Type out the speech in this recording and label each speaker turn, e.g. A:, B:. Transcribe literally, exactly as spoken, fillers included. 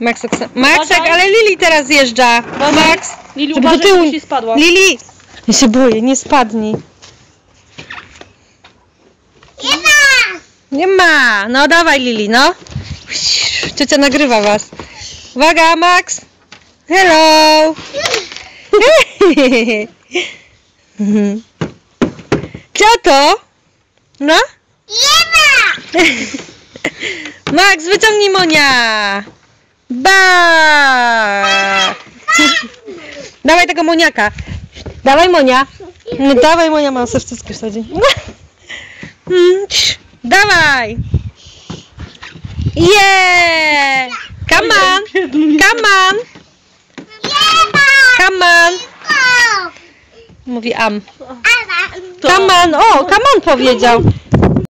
A: Maxek, Maxek, ale Lili teraz zjeżdża. Max,
B: Lili,
A: żeby
B: uważaj,
A: do tyłu...
B: żeby się spadła.
A: Lili! Ja się boję, nie spadnij.
C: Nie ma!
A: Nie ma! No dawaj Lili, no. Ciocia nagrywa was. Uwaga, Max! Hello! Co to? No?
C: Nie ma!
A: Max, wyciągnij Monia! Ba! Dawaj tego Moniaka. Dawaj Monia. No dawaj Monia, mam sobie wszystko wsadzi. Dawaj! Yeah! Come on! Come on!
C: Nie ma!
A: Come on!
C: O!
A: Mówi am.
C: Ala!
A: Come on! O, come on powiedział.